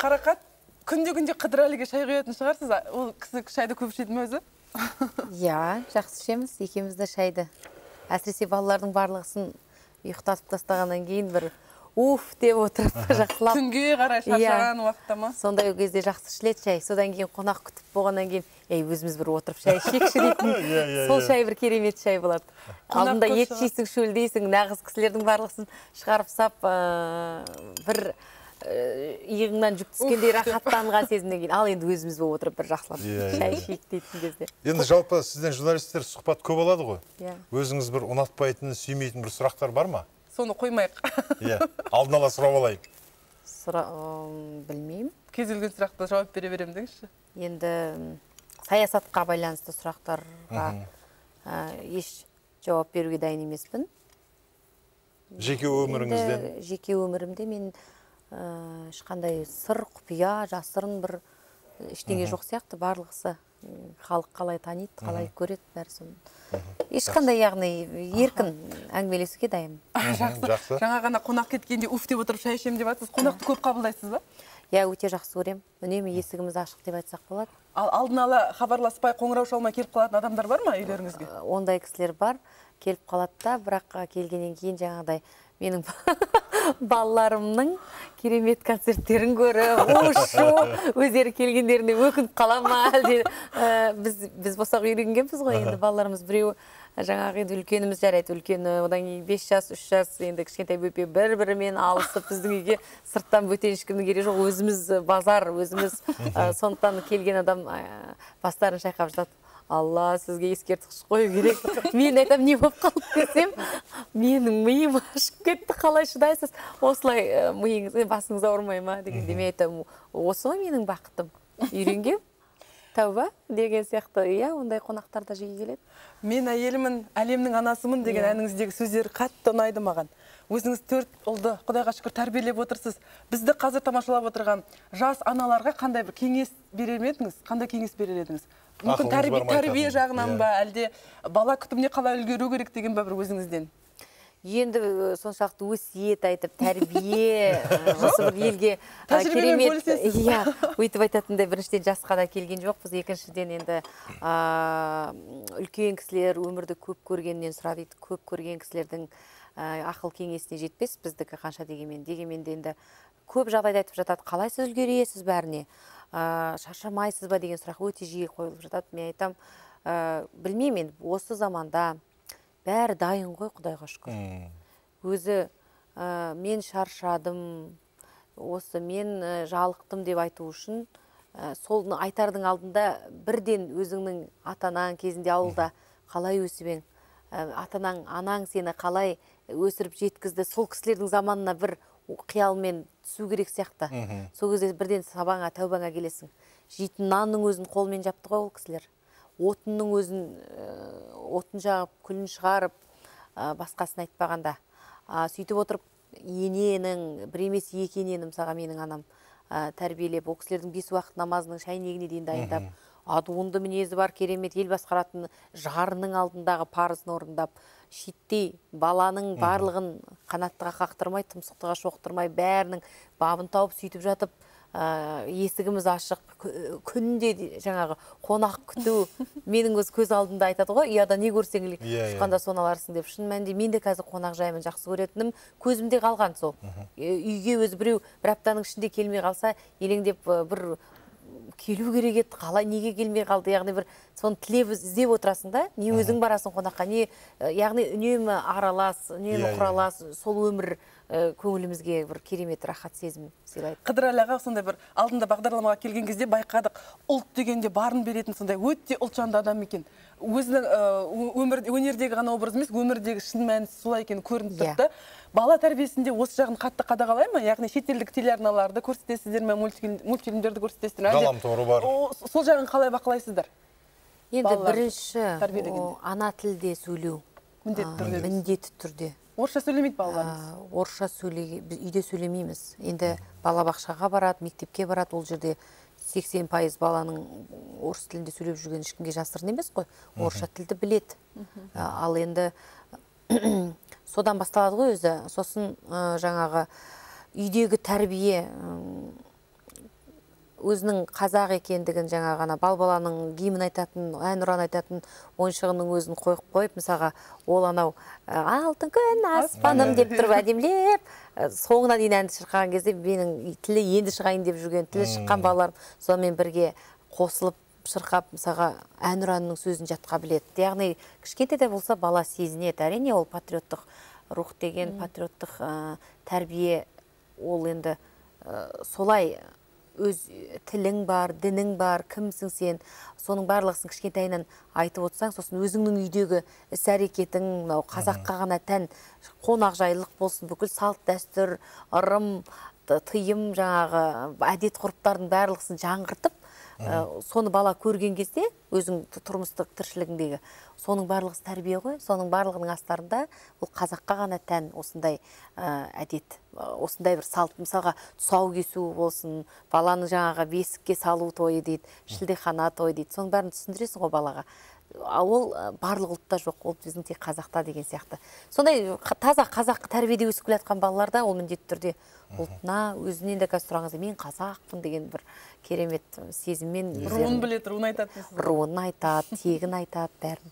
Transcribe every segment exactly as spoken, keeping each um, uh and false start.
Қарақат, күнде-күнде Қыдырәліге шай құятын шығарсыз, ол кісі шайды көп ішеді ме өзі? Я, жақсы ішеміз, екеуміз де шайды. Әсіресе балалардың барлығысын ұйықтатып тастағаннан кейін бір уф деп отырып жақсылап. Түнге қарай шаршаған уақытта ма? Сондай кезде жақсы ішіледі шай. Содан кейін қонақ күтіп болғаннан кейін, ей, өзіміз бір отырып шай ішейікші дейтін. Сол шай бір керемет шай болады. Алдында ет жейсің, шөлдейсің, нағыз кісілердің барлығысын шығарып сап, бір иығыңнан жүк түскендей рахаттанған сезімнен кейін, ал енді өзіміз болып отырып бір жақсылап шай ішейік дейтін кезде. Енді жалпы сізден журналистер сұхбат көп алады ғой. Иә. Өзіңіз бір ұнатпайтын, сүймейтін бір сұрақтар бар ма? Соны қоймайық. Иә. Алдын ала сұрап алайын. Сұра, білмеймін. Кез келген сұраққа жауап бере беремін деңізші. Енді саясатқа байланысты сұрақтарға еш жауап беруге дайын емеспін. Жеке өміріңізден? Жеке өмірімде мен ешқандай сыр, құпия, жасырын бір ештеңе жоқ сияқты, барлығысы халық қалай таниды, қалай көреді, бәрі соны. Ешқандай, яғни еркін әңгімелесуге дайын. Жақсы. Жаңа ғана қонақ кеткенде уф деп отырып шай ішемін деп айтсыз, қонақты көп қабылдайсыз ба? Я, өте жақсы көремін. Үнемі есігіміз ашық деп айтсақ болады. Ал алдын ала хабарласпай, қоңырау шалмай келіп қалатын адамдар бар ма үйлеріңізге? Ондай кісілер бар, келіп қалады да, бірақ келгеннен кейін жаңағыдай менің балаларымның керемет концерттерін көріп, ошу, өздері келгендеріне өкініп қала ма, әлде біз босақ үйренгенбіз ғой, енді балаларымыз біреу жаңағы енді үлкеніміз жарайды, үлкені, одан кейін бес жас, үш жас, енді кішкентай бөпе бір-бірімен алысып, біздің үйге сырттан бөтен ешкімнің керегі жоқ, өзіміз базар, өзіміз, сондықтан келген адам бастарын шайқап жатады. Алла, сізге ескертқіш қою керек. Мен айтам, не болып қалып десем, менің миым ашып кетті, қалай шыдайсыз? Осылай миыңыз, басыңыз ауырмай ма дегенде мен айтам, осы ғой менің бақытым. Үйренгем, тәуба деген сияқты. Иә, ондай қонақтар да жиі келеді. Мен әйелімін, әлемнің анасымын деген әніңіздегі сөздер қатты ұнайды маған. Өзіңіз төрт ұлды Құдайға шүкір тәрбиелеп отырсыз. Бізді қазір тамашалап отырған жас аналарға қандай бір кеңес берер едіңіз? Қандай кеңес берер едіңіз? Мүмкін тәрбие жағынан ба, әлде бала күтіміне қалай үлгеру керек деген ба бір өзіңізден? Енді соншақты өсиет айтып, тәрбие, осы бір елге керемет, иә, өйтіп айтатындай біріншіден жасқа да келген жоқпыз, екіншіден енді үлкен кісілер өмірді көп көргеннен сұрады, көп көрген кісілердің ақыл кеңесіне жетпес біздікі қанша дегенмен. Дегенменде енді көп жағдайда айтып жатады, қалай сіз үлгересіз бәріне, шаршамайсыз ба деген сұрақ өте жиі қойылып жатады. Мен айтам, білмеймін, осы заманда бәрі дайын ғой, Құдайға шүкір. Өзі мен шаршадым, осы мен жалықтым деп айту үшін, сол айтардың алдында бірден өзіңнің атанаң кезінде ауылда қалай өсіп ең, атанаң, анаң сені қалай өсіріп жеткізді, сол кісілердің заманына бір қиялмен түсу керек сияқты. Сол кезде бірден сабаңа, тәубаңа келесің. Жейтін нанның өзін қолмен жапты ғой ол кісілер. Отынның өзін, отын жағып, күлін шығарып, басқасын айтпағанда. Сөйтіп отырып, ененің, бір емес екі ененім саға менің анам тәрбиелеп, ол кісілердің бес уақыт намазының шайнегіне дейін дайындап, адуынды мінезі бар, керемет ел басқаратын жарының алдындағы парызын орындап, шиттей баланың барлығын қанаттыға қақтырмай, тұмсықтыға шоқтырмай, бәрінің бабын тауып сөйтіп жатып, есігіміз ашық, күнде жаңағы қонақ күту, менің өз көз алдында айтады ғой, ұяда не көрсең ұшқанда соны аларсың деп. Шын мәнінде мен де қазір қонақ жаймын, жақсы көретінім көзімде қалған сол. Үйге өзі біреу бір аптаның ішінде келмей қалса, елеңдеп бір келу керек еді, қалай неге келмей қалды, яғни бір соны тілеп іздеп отырасың да, не өзің барасың қонаққа, не яғни үнемі аралас, үнемі құралас, сол өмір көңілімізге бір керемет рахат сезім сыйлайды. Қыдырәлі аға сондай бір алдында бағдарламаға келген кезде байқадық, ұлт дегенде барын беретін сондай өте ұлтжанды адам екен. Өзінің өнердегі ғана образ емес, өмірдегі шын мәнісі солай екен көрініп тұрды. Бала тәрбиесінде осы жағын қатты қадағалай ма? Яғни шетелдік телеарналарды көрсетесіздер ме, мультфильмдерді көрсетесіздер ме? Ғаламторы бар. Сол жағын қалай бақылайсыздар? Енді бірінші ана тілде сөйлеу. Міндетті түрде. Орысша сөйлемейді балаларымыз? Орысша үйде сөйлемейміз. Енді балабақшаға барады, мектепке барады, ол жерде сексен пайыз баланың орыс тілінде сөйлеп жүрген ешкімге жасырын емес қой. Орысша тілді біледі. Ал енді содан басталады ғой өзі. Сосын жаңағы үйдегі тәрбие өзінің қазақ екендігін жаңа ғана бал-баланың гимн айтатын, әнұран айтатын ойыншығының өзін қойып қойып, мысалға ол анау алтын күн аспаным деп тұрып әдемілеп, соңына дейін әнді шырқаған кезде менің тілі енді шығайын деп жүрген, тілі шыққан балаларым сонымен бірге қосылып шырқап, мысалға әнұранның сөзін жатқа біледі. Яғни кішкентай да болса бала сезінеді. Әрине ол патриоттық рух деген, патриоттық тәрбие, ол енді солай өз тілің бар, дінің бар, кімсің сен, соның барлығысын кішкентайынан айтып отырсаң, сосын өзіңнің үйдегі іс-әрекетің, қазаққа ғана тән қонақжайлылық болсын, бүкіл салт дәстүр, ырым, тыйым, жаңағы әдет ғұрыптардың барлығысын жаңғыртып, соны бала көрген кезде өзің тұрмыстық тіршілігіндегі соның барлығы тәрбие ғой, соның барлығының астарында ол қазаққа ғана тән осындай әдет, осындай бір салт, мысалға тұсау кесу болсын, баланы жаңағы бесікке салу тойы дейді, шілдехана тойы дейді, соның бәрін түсіндіресің ғой балаға. Ол барлық ұлтта жоқ, ол біздің тек қазақта деген сияқты. Сондай таза қазақ тәрбиеде өсіп келе жатқан балаларда ол міндетті түрде ұлтына, өзінен де қазір сұраңыз, мен қазақпын деген бір керемет сезіммен руын біледі, руын айтады. Руын айтады, тегін айтады, бәрін.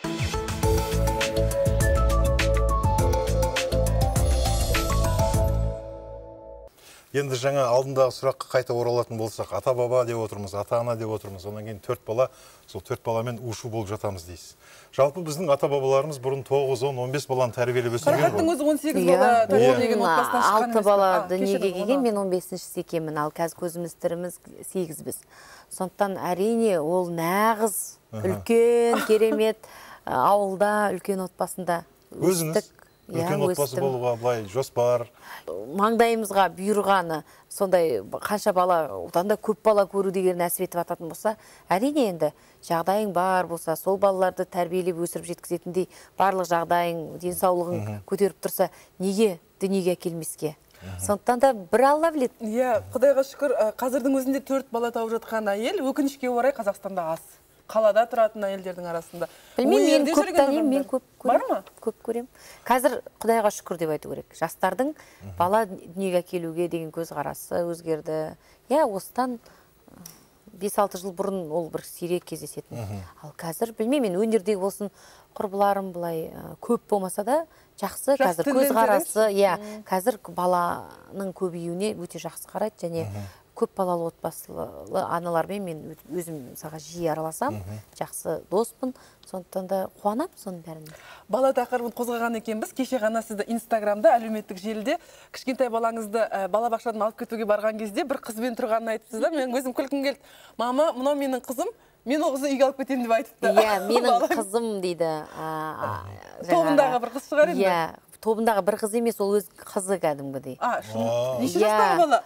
Енді жаңа алдындағы сұраққа қайта оралатын болсақ, ата-баба деп отырмыз, ата-ана деп отырмыз, онан кейін төрт бала, сол төрт баламен ушу болып жатамыз дейсіз. Жалпы біздің ата-бабаларымыз бұрын тоғыз, он, он бес баланы тәрбиелеп өсірген ғой. Фархаттың өзі он сегіз бала тәрбиелеген отбасынан шыққан. алты бала дүниеге келген, мен он бесіншісі екенмін, ал қазір көзіміз тіріміз сегізбіз. Сондықтан әрине ол нағыз үлкен керемет ауылда, үлкен отбасында өстік. Үлкен отбасы болуға былай жоспар. Маңдайымызға бұйырғаны, сондай қанша бала, одан да көп бала көру деген нәсіп етіп ататын болса, әрине енді жағдайың бар болса, сол балаларды тәрбиелеп өсіріп жеткізетіндей барлық жағдайың, денсаулығың көтеріп тұрса, неге дүниеге әкелмеске? Сондықтан да бір Алла біледі. Иә, Құдайға шүкір, қазірдің өзінде төрт бала тауып жатқан әйел өкінішке орай Қазақстанда аз. Қалада тұратын әйелдердің арасында. Білмеймін, мен көп танымын, мен көп көрем. Бар ма? Көп көрем. Қазір Құдайға шүкір деп айту керек. Жастардың бала дүниеге әкелуге деген көзқарасы өзгерді. Иә, осыдан бес алты жыл бұрын ол бір сирек кездесетін. Ал қазір білмеймін, өнердегі болсын, құрбыларым былай көп болмаса да жақсы, қазір көзқарасы, иә, қазір баланың көбеюіне өте жақсы қарайды, және көп балалы отбасылы аналармен мен өзім мысалға жиі араласам, жақсы доспын, сондықтан да қуанамын соның бәріне. Бала тақырыбын қозғаған екенбіз. Кеше ғана сізді Инстаграмда, әлеуметтік желіде кішкентай балаңызды балабақшадан алып кетуге барған кезде бір қызбен тұрғанын айтыпсыз да, мен өзім күлкім келді. Мама, мынау менің қызым, мен ол қызды үйге алып кетемін деп айтыпты. Иә, менің қызым дейді. Тобындағы бір қыз шығар енді. Иә, тобындағы бір қыз емес, ол өз қызы кәдімгідей. А, неше жастағы бала?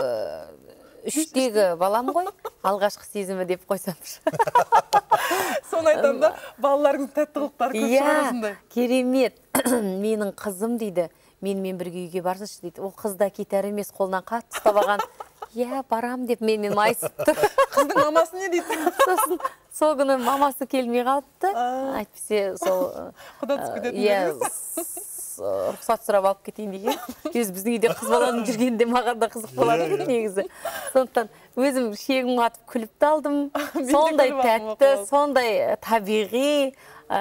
Үштегі балам ғой, алғашқы сезімі деп қойсамшы. Соны айтам да, балаларыңыз тәтті қылықтары көп шығарасындай. Керемет, менің қызым дейді, менімен бірге үйге барсыншы дейді. Ол қыз да кетер емес, қолынан қатты ұстап алған. Иә, барам деп менімен майысып тұр. Қыздың мамасы не дейді? Сосын сол күні мамасы келмей қалыпты. Әйтпесе сол құда түсіп кететін. Рұқсат сұрап алып кетейін деген. Өзі біздің үйде қыз баланың жүргенде маған да қызық болады екен негізі. Сондықтан өзім шегім қатып күліп те алдым. Сондай тәтті, сондай табиғи,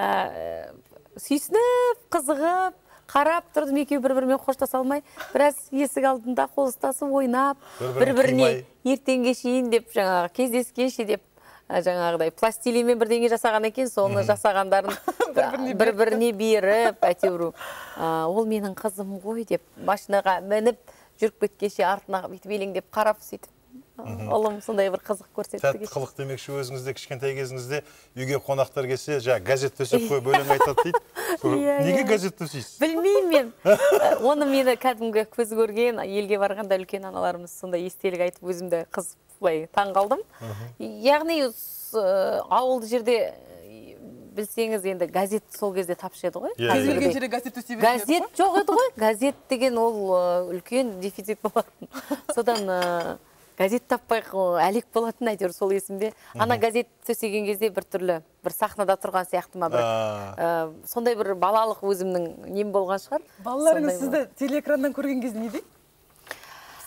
сүйсініп, қызығып, қарап тұрдым, екеуі бір-бірімен қоштаса алмай, біраз есік алдында қол ұстасып ойнап, бір-біріне ертеңге шейін деп жаңағы кездескенше деп жаңағыдай пластилинмен бірдеңе жасаған екен, соны жасағандарын бір-біріне беріп, әйтеуір ол менің қызым ғой деп машинаға мініп жүріп кеткенше артына бүйтіп елеңдеп қарап сөйтіп ұлым сондай бір қызық көрсетті. Тәтті қылық демекші, өзіңізде кішкентай кезіңізде үйге қонақтар келсе, жаңа газет төсеп қойып өлең айтады дейді. Неге газет төсейсіз? Білмеймін мен. Оны мені кәдімгі көз көрген, елге барғанда үлкен аналарымыз сондай естелік айтып, өзімді қыз былай таң қалдым. Яғни ауылды жерде білсеңіз, енді газет сол кезде тапшы еді ғой. Кез келген жерде газет төсей береді. Газет жоқ еді ғой. Газет деген ол үлкен дефицит болатын. Содан газет таппай әлек болатын, әйтеуір сол есімде. Ана газет төсеген кезде бір түрлі, бір сахнада тұрған сияқты ма бір. Сондай бір балалық өзімнің нем болған шығар. Балаларыңыз сізді телеэкраннан көрген кезде не дейді?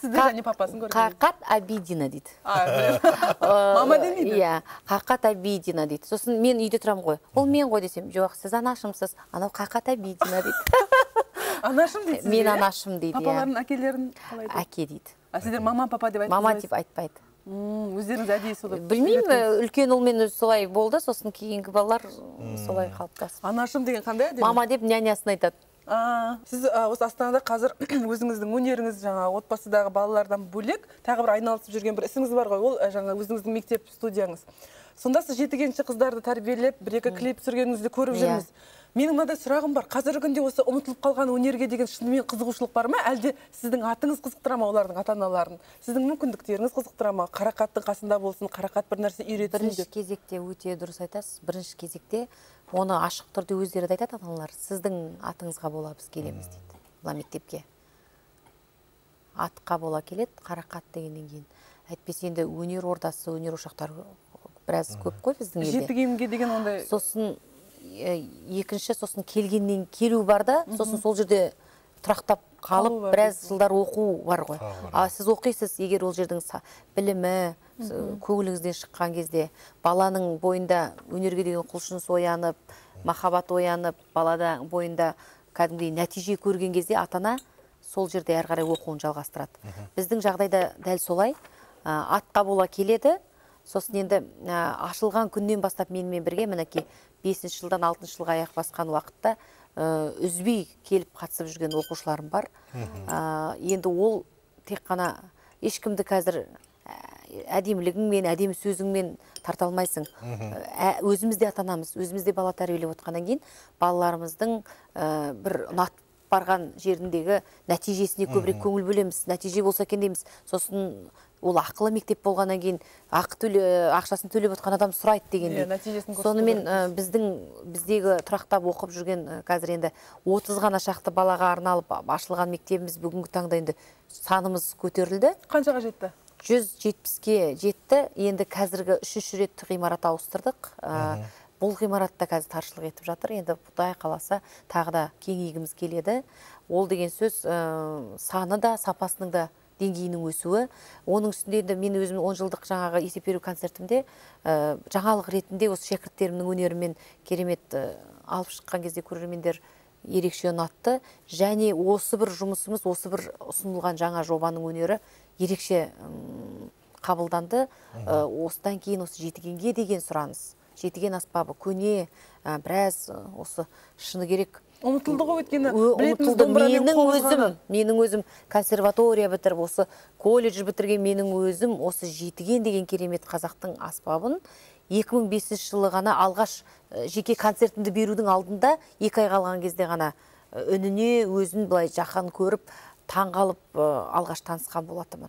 Сізді және папасын көрген. Қақат Абидина дейді. Мама демейді? Иә, Қақат Абидина дейді. Сосын мен үйде тұрам ғой. Ол мен ғой десем, жоқ, сіз анашымсыз. Анау Қақат Абидина дейді. Анашым дейді. Мен анашым дейді. Папалардың әкелерін қалай дейді? Әке дейді. А сіздер мама, папа деп айтып Мама деп айтпайды. Өздеріңіз әдейі солай. Білмеймін, үлкен ұлмен солай болды, сосын кейінгі балалар солай қалыптасып. Анашым деген қандай әдемі? Мама деп нянясын айтады. Сіз осы Астанада қазір өзіңіздің өнеріңіз жаңа отбасыдағы балалардан бөлек тағы бір айналысып жүрген бір ісіңіз бар ғой, ол жаңа өзіңіздің мектеп студияңыз. Сонда сіз жетігенші қыздарды тәрбиелеп, бір-екі клип түсіргеніңізді көріп жүрміз. Менің мынадай сұрағым бар. Қазіргі күнде осы ұмытылып қалған өнерге деген шынымен қызығушылық бар ма? Әлде сіздің атыңыз қызықтыра ма олардың ата-аналарын? Сіздің мүмкіндіктеріңіз қызықтыра ма? Қарақаттың қасында болсын, қарақат бір нәрсе үйретсін деп. Бірінші кезекте өте дұрыс айтасыз. Бірінші кезекте оны ашық түрде өздері де айтады ата-аналар. Сіздің атыңызға бола біз келеміз дейді. Мына мектепке. Атқа бола келеді, қарақат дегеннен кейін. Әйтпесе енді өнер ордасы, өнер ошақтары біраз көп қой біздің елде. Жетігенге деген ондай. Сосын екінші, сосын келгеннен келу бар да, сосын сол жерде тұрақтап қалып, біраз жылдар оқу бар ғой. А сіз оқисыз, егер ол жердің білімі, көңіліңізден шыққан кезде, баланың бойында өнерге деген құлшыныс оянып, махаббат оянып, балада бойында кәдімгідей нәтиже көрген кезде ата-ана сол жерде әрі қарай оқуын жалғастырады. Біздің жағдайда дәл солай, атқа бола келеді. Сосын енді ашылған күннен бастап менімен бірге мінекей бесінші жылдан алтыншы жылға аяқ басқан уақытта үзбей келіп қатысып жүрген оқушыларым бар. Енді ол тек қана ешкімді қазір әдемілігіңмен, әдемі сөзіңмен тарта алмайсың. Өзімізде ата-анамыз, өзімізде бала тәрбиелеп отқаннан кейін балаларымыздың бір ұнатып барған жеріндегі нәтижесіне көбірек көңіл бөлеміз. Нәтиже болса екен дейміз. Сосын ол ақылы мектеп болғаннан кейін ақшасын төлеп отқан адам сұрайды дегендей. Сонымен біздің біздегі тұрақтап оқып жүрген қазір енді отыз ғана шақты балаға арналып ашылған мектебіміз бүгінгі таңда енді санымыз көтерілді. Қаншаға жетті? жүз жетпіске жетті. Енді қазіргі үшінші рет ғимарат ауыстырдық. Бұл ғимаратта қазір таршылық етіп жатыр. Енді Құдай қаласа тағы да кеңейгіміз келеді. Ол деген сөз саны да, сапасының да деңгейінің өсуі. Оның үстінде енді мен өзім он жылдық жаңағы есеп беру концертімде жаңалық ретінде осы шәкірттерімнің өнерімен керемет алып шыққан кезде көрермендер ерекше ұнатты. Және осы бір жұмысымыз, осы бір ұсынылған жаңа жобаның өнері ерекше қабылданды. Осыдан кейін осы жетігенге деген сұраныс. Жетіген аспабы көне, біраз осы шыны керек. Ұмытылды ғой өткені. Ұмытылды. Менің өзім, менің өзім консерватория бітіріп, осы колледж бітірген менің өзім осы жетіген деген керемет қазақтың аспабын екі мың бесінші жылы ғана алғаш жеке концертімді берудің алдында екі ай қалған кезде ғана үніне өзін былай жақын көріп, таңғалып алғаш танысқан болатымын.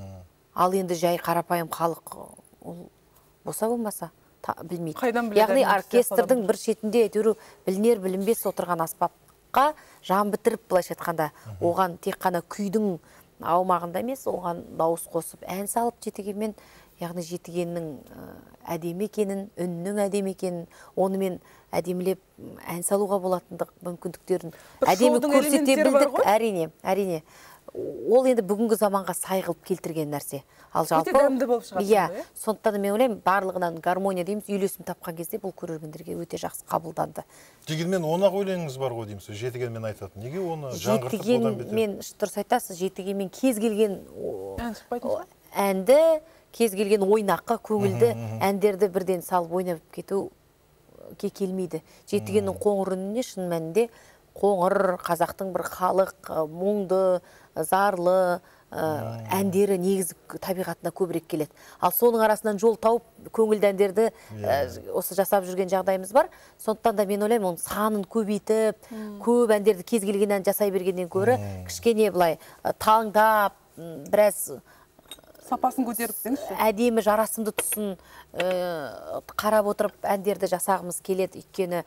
Ал енді жай қарапайым халық ол болса болмаса білмейді. Яғни оркестрдің бір шетінде әйтеуір білінер білінбес отырған аспапқа жан бітіріп былайша айтқанда оған тек қана күйдің аумағында емес, оған дауыс қосып ән салып жетігенмен, яғни жетігеннің әдемі екенін, үннің әдемі екенін, онымен әдемілеп ән салуға болатындық мүмкіндіктерін әдемі көрсете білдік. Әрине, әрине. Ол енді бүгінгі заманға сай қылып келтірген нәрсе. Ал жалпы, иә, сондықтан мен ойлаймын, барлығынан гармония дейміз, үйлесім тапқан кезде бұл көрермендерге өте жақсы қабылданды. Дегенмен онақ өлеңіңіз бар ғой дейміз, жетігенмен айтатын. Неге оны жаңғыртып одан бетер? Жетігенмен, дұрыс айтасыз, жетігенмен кез келген әнді, кез келген ойнақы, көңілді әндерді бірден салып ойнап кетуге келмейді. Жетігеннің қоңыр үніне шын мәнінде қоңыр, қазақтың бір халық, мұңды, зарлы әндері негізі табиғатына көбірек келеді. Ал соның арасынан жол тауып, көңілді әндерді осы жасап жүрген жағдайымыз бар. Сондықтан да мен ойлаймын, оның санын көбейтіп, көп әндерді кез келген ән жасай бергеннен көрі, кішкене былай таңдап, біраз сапасын көтеріп деңізші. Әдемі жарасымды тұсын қарап отырып әндерді жасағымыз келеді. Өйткені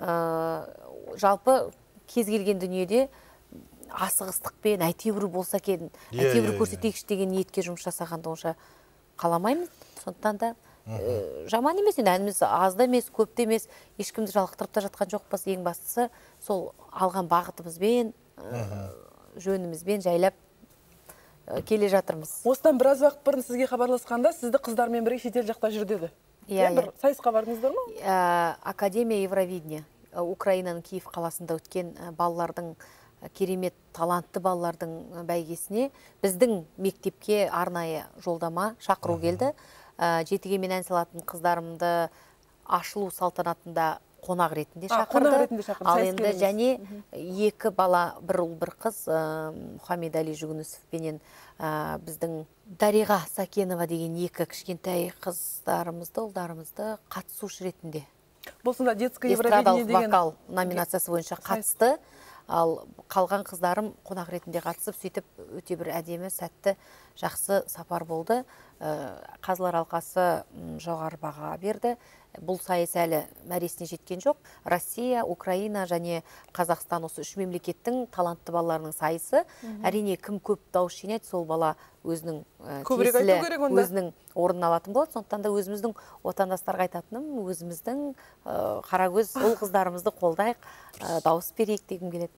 жалпы кез келген дүниеде асығыстықпен әйтеуір болса екен, әйтеуір көрсетейікші деген ниетке жұмыс жасағанды онша қаламаймыз. Сондықтан да жаман емес, әніміз аз да емес, көп те емес, ешкімді жалықтырып та жатқан жоқпыз. Ең бастысы сол алған бағытымызбен, жөнімізбен жайлап келе жатырмыз. Осыдан біраз уақыт бұрын сізге хабарласқанда сізді қыздармен бірге шетел жақта жүр деді. Иә, бір сайысқа бардыңыздар ма? Академия Евровидения, Украинаның Киев қаласында өткен балалардың, керемет талантты балалардың бәйгесіне біздің мектепке арнайы жолдама шақыру келді. Жетіге мен ән салатын қыздарымды ашылу салтанатында қонақ ретінде шақырды. Ал енді және екі бала, бір ұл бір қыз, Мұхаммед Али Жүгінісов пенен біздің Дариға Сакенова деген екі кішкентай қыздарымызды, ұлдарымызды қатысушы ретінде. Бұл сонда детское Евровидение деген вокал номинациясы бойынша қатысты. Ал қалған қыздарым қонақ ретінде қатысып, сөйтіп өте бір әдемі, сәтті, жақсы сапар болды. Қазылар алқасы жоғары баға берді. Бұл сайыс әлі мәресіне жеткен жоқ. Россия, Украина және Қазақстан осы үш мемлекеттің талантты балаларының сайысы. Әрине, кім көп дауыс жинайды, сол бала өзінің тиесілі, өзінің орнын алатын болады. Сондықтан да өзіміздің отандастарға айтатыным, өзіміздің қарагөз ұл қыздарымызды қолдайық, дауыс берейік дегім келеді.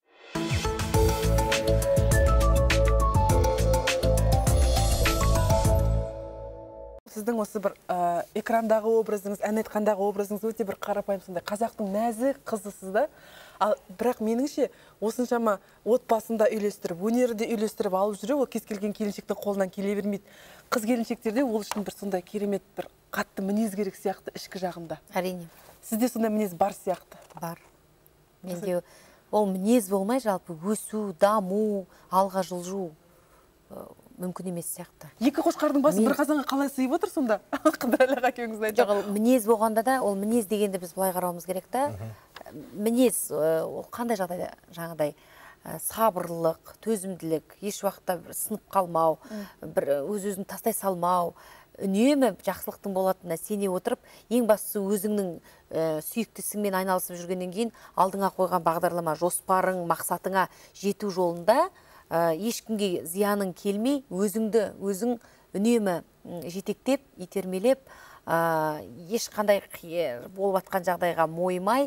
Сіздің осы бір экрандағы образыңыз, ән айтқандағы образыңыз өте бір қарапайым, сондай қазақтың нәзік қызысыз да. Ал бірақ меніңше осыншама отбасында үйлестіріп, өнерді үйлестіріп алып жүру, ол кез келген келіншектің қолынан келе бермейді. Қыз келіншектерде ол үшін бір сондай керемет бір қатты мінез керек сияқты ішкі жағында. Әрине. Сізде сондай мінез бар сияқты. Бар. Менде ол мінез болмай, жалпы өсу, даму, алға жылжу мүмкін емес сияқты. Екі қошқардың басы бір қазанға қалай сыйып отыр сонда? Қыдырәлі әкеңіз айтты. Жоқ, мінез болғанда да, ол мінез дегенде біз былай қарауымыз керек та. Мінез, ол қандай жағдайда, жаңағыдай сабырлық, төзімділік, еш уақытта сынып қалмау, бір өз-өзін тастай салмау, үнемі жақсылықтың болатынына сене отырып, ең бастысы өзіңнің сүйікті ісіңмен айналысып жүргеннен кейін алдыңа қойған бағдарлама, жоспарың, мақсатыңа жету жолында ешкімге зияның келмей, өзіңді, өзің үнемі жетектеп, итермелеп, ешқандай болып атқан жағдайға мойымай,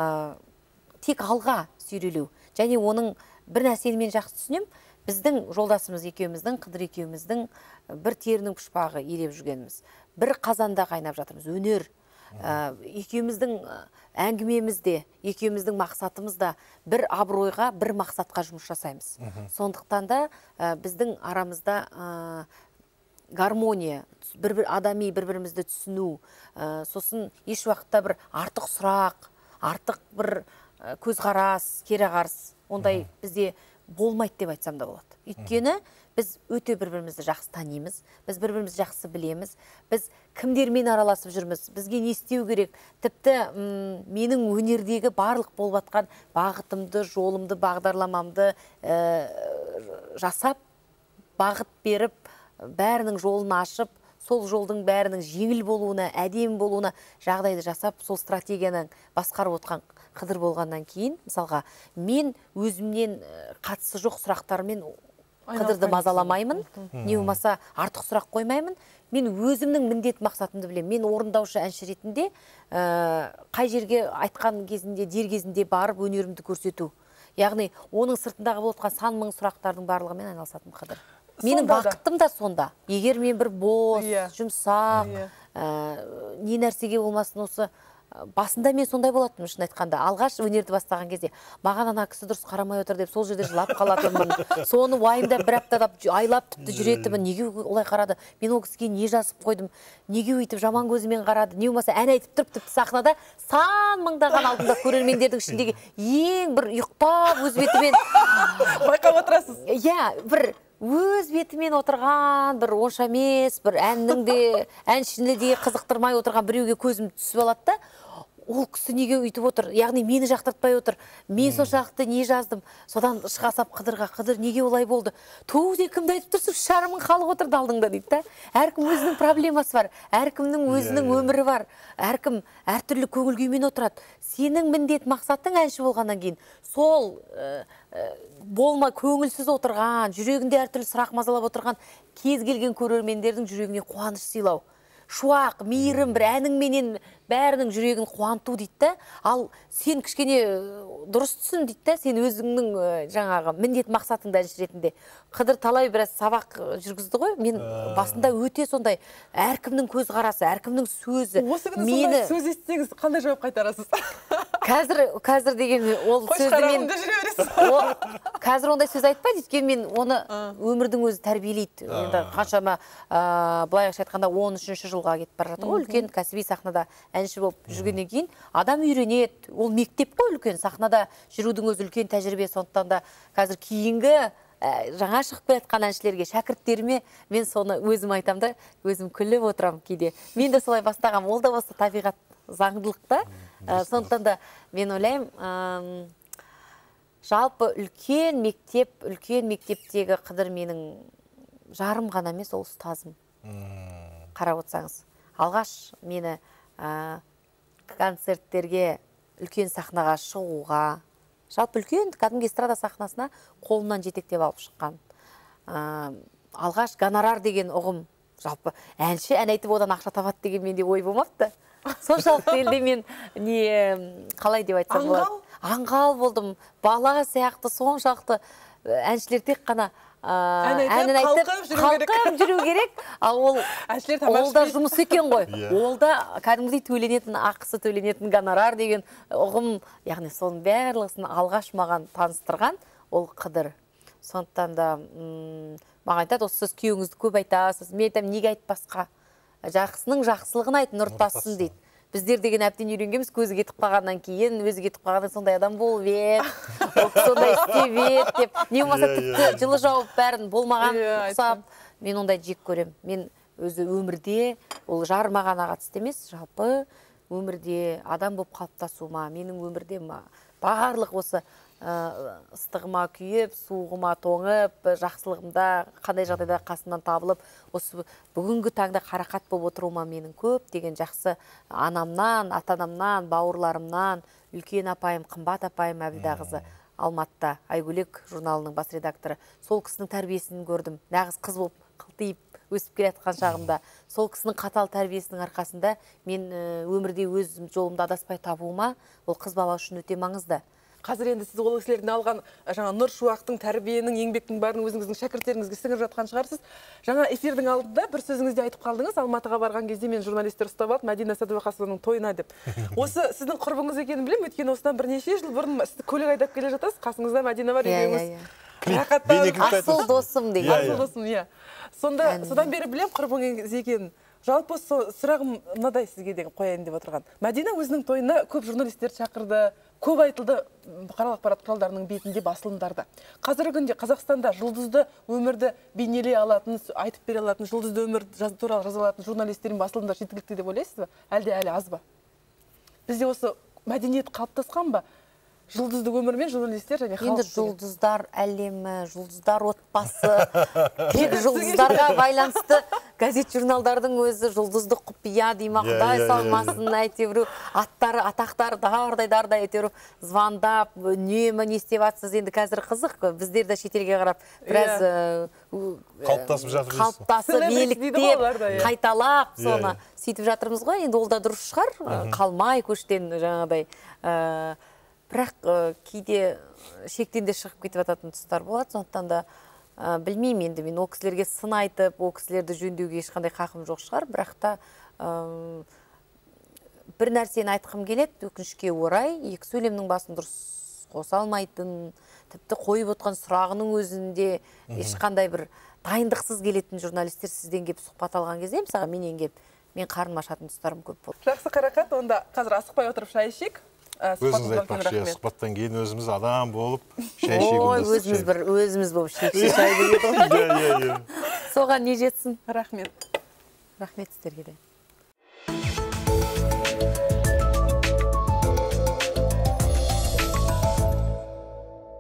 тек алға сүйрелеу. Және оның бір нәрсені мен жақсы түсінем, біздің жолдасымыз екеуміздің, Қыдыр екеуміздің бір терінің пұшпағы елеп жүргеніміз. Бір қазанда қайнап жатырмыз, өнер. Екеуміздің әңгімемізде, екеуміздің мақсатымызда бір абыройға, бір мақсатқа жұмыс жасаймыз. Сондықтан да біздің арамызда гармония, бір-бір адами бір-бірімізді түсіну, сосын еш уақытта бір артық сұрақ, артық бір көзқарас, кереғарыс, ондай бізде болмайды деп айтсам да болады. Өйткені біз өте бір-бірімізді жақсы танимыз, біз бір-бірімізді жақсы білеміз, біз кімдермен араласып жүрміз, бізге не істеу керек, тіпті менің өнердегі барлық болып атқан бағытымды, жолымды, бағдарламамды жасап, бағыт беріп, бәрінің жолын ашып, сол жолдың бәрінің жеңіл болуына, әдемі болуына жағдайды жасап, сол стратегияның басқарып отқан Қыдыр болғаннан кейін, мысалға, мен өзімнен қатысы жоқ сұрақтармен Қыдырды мазаламаймын, не болмаса артық сұрақ қоймаймын. Мен өзімнің міндет мақсатымды білемін. Мен орындаушы әнші ретінде қай жерге айтқан кезінде, дер кезінде барып өнерімді көрсету. Яғни, оның сыртындағы болып отқан сан мың сұрақтардың барлығымен айналысатын Қыдыр. Менің бақытым да сонда. Егер мен бір бос, жұмсақ, не нәрсеге болмасын осы басында мен сондай болатынмын, шын айтқанда. Алғаш өнерді бастаған кезде маған ана кісі дұрыс қарамай отыр деп сол жерде жылап қалатынмын. Соны уайымдап бір аптадап айлап тіпті жүретінмін. Неге олай қарады? Мен ол кісіге не жазып қойдым? Неге өйтіп жаман көзімен қарады? Не болмаса ән айтып тұрып тіпті сахнада сан мыңдаған алдында көрермендердің ішіндегі ең бір ұйықтап өз бетімен байқап отырасыз. Иә, бір өз бетімен отырған, бір онша емес, бір әннің де, әншіні де қызықтырмай отырған біреуге көзім түсіп алады да, ол кісі неге үйтіп отыр, яғни мені жақтыртпай отыр, мен соншалықты не жаздым, содан шыға сап Қыдырға, Қыдыр неге олай болды, туде кімді айтып тұрсың, шарымың халық отырды алдыңда дейді да. Әркім өзінің проблемасы бар, әркімнің өзінің өмірі бар, әркім әртүрлі көңіл күймен отырады. Сенің міндет мақсатың әнші болғаннан кейін сол болма көңілсіз отырған, жүрегінде әртүрлі сұрақ мазалап отырған кез келген көрермендердің жүрегіне қуаныш сыйлау. шуақ, мейірім, бір әніңменен бәрінің жүрегін қуанту дейді да. Ал сен кішкене дұрыс түсін дейді да, сен өзіңнің жаңағы міндет мақсатыңды әнші ретінде. Қыдыр талай біраз сабақ жүргізді ғой. Мен басында өте сондай әркімнің көз қарасы, әркімнің сөзі. Осы күні сондай сөз естісеңіз қандай жауап қайтарасыз? Қазір, қазір деген ол сөзді мен... Қазір ондай сөз айтпайды, өйткені мен оны өмірдің өзі тәрбиелейді. Енді қаншама былай айтқанда он үшінші жылға кетіп бара жатыр ғой, үлкен кәсіби сахнада әнші болып жүргеннен кейін адам үйренеді. Ол мектеп қой үлкен, сахнада жүрудің өзі үлкен тәжірибе. Сондықтан да қазір кейінгі жаңа шығып келатқан әншілерге, шәкірттеріме мен соны өзім айтам да, өзім күліп отырам кейде. Мен де солай бастағам, ол да осы табиғат заңдылықта. Сондықтан да мен ойлаймын, жалпы үлкен мектеп, үлкен мектептегі Қыдыр менің жарым ғана емес, ол ұстазым. Қарап отырсаңыз, алғаш мені концерттерге, үлкен сахнаға шығуға, жалпы үлкен кәдімгі эстрада сахнасына қолымнан жетектеп алып шыққан. Алғаш гонорар деген ұғым, жалпы әнші ән айтып одан ақша табады деген менде ой болмапты. Соншалықты елде мен не қалай деп айтсам болады? Аңғал болдым. Бала сияқты соншалықты әншілер тек қана әнін айтып қалқып жүру керек. Ал ол ол да жұмыс екен ғой. Ол да кәдімгідей төленетін, ақысы төленетін гонорар деген ұғым, яғни соның барлығын алғаш маған таныстырған ол Қыдыр. Сондықтан да маған айтады, осы сіз күйеуіңізді көп айтасыз. Мен айтамын, неге айтпасқа? Жақсының жақсылығын айт, нұр тассын дейді. Біздер деген әбден үйренгенбіз, көзі кетіп қалғаннан кейін, өзі кетіп қалғаннан сондай адам болып еді, сондай істеп еді деп. Не болмаса тіпті жылы жауып бәрін болмаған ұқсап, мен ондай жек көрем. Мен өзі өмірде, ол жармағана қатысты емес, жалпы өмірде адам болып қалыптасуыма, менің өмірде барлық осы ыстығыма күйіп, суығыма тоңып, жақсылығымда, қандай жағдайда қасымнан табылып, осы бүгінгі таңда қарақат болып отыруыма менің көп деген жақсы анамнан, ата-анамнан, бауырларымнан, үлкен апайым, қымбат апайым Әбділда қызы Алматыда, Айгөлек журналының бас редакторы. Сол кісінің тәрбиесін көрдім. Нағыз қыз болып қылтиып өсіп келе жатқан шағымда. Сол кісінің қатал тәрбиесінің арқасында мен өмірде өз жолымда адаспай табуыма, ол қыз бала үшін өте маңызды. Қазір енді сіз ол кісілерден алған жаңа нұр шуақтың, тәрбиенің, еңбектің барын өзіңіздің шәкірттеріңізге сіңіріп жатқан шығарсыз. Жаңа эфирдің алдында бір сөзіңізде айтып қалдыңыз, Алматыға барған кезде мен журналистер ұстап алып, Мәдина Сәдуақасованың тойына деп. Осы сіздің құрбыңыз екенін білемін, өйткені осыдан бірнеше жыл бұрын сіз көлік айдап келе жатасыз, қасыңызда Мәдина бар екеуіңіз. Асыл досым деген. Асыл досым, иә. Сонда содан бері білем құрбыңыз екенін. Жалпы сұрағым мынадай сізге деген қояйын деп отырған. Мәдина өзінің тойына көп журналистерді шақырды, көп айтылды бұқаралық ақпарат құралдарының бетінде, басылымдарда. Қазіргі күнде Қазақстанда жұлдызды өмірді бейнелей алатын, айтып бере алатын, жұлдызды өмір туралы жаза алатын журналистердің басылымдар жеткілікті деп ойлайсыз ба? Әлде әлі аз ба? Бізде осы мәдениет қалыптасқан ба? Жұлдызды өмірмен журналистер және халық. Енді жұлдыздар әлемі, жұлдыздар отбасы, тек жұлдыздарға байланысты газет журналдардың өзі жұлдызды құпия дейма, Құдай салмасын, әйтеуір аттары, атақтары дардай дардай әйтеуір звондап, үнемі не істеп жатсыз. Енді қазір қызық, біздер де шетелге қарап біраз қалыптасып жатырмыз. Қалыптасып, еліктеп, қайталап, соны сөйтіп жатырмыз ғой. Енді ол да дұрыс шығар, қалмай көштен жаңағыдай. Бірақ кейде шектен де шығып кетіп жататын тұстар болады. Сондықтан да білмеймін, енді мен ол кісілерге сын айтып, ол кісілерді жөндеуге ешқандай қақым жоқ шығар. Бірақ та бір нәрсені айтқым келеді, өкінішке орай, екі сөйлемнің басын дұрыс қоса алмайтын, тіпті қойып отқан сұрағының өзінде ешқандай бір дайындықсыз келетін журналистер сізден келіп сұхбат алған кезде, мысалға менен келіп, мен қарным ашатын тұстарым көп болды. Жақсы, Қарақат, онда қазір асықпай отырып шай ішейік. Өзіңіз айтпақшы, сұхбаттан кейін өзіміз адам болып шай ішейік. Ой, өзіміз бір өзіміз болып шекші шай деген. Соған не жетсін? Рахмет. Рахмет сіздерге де.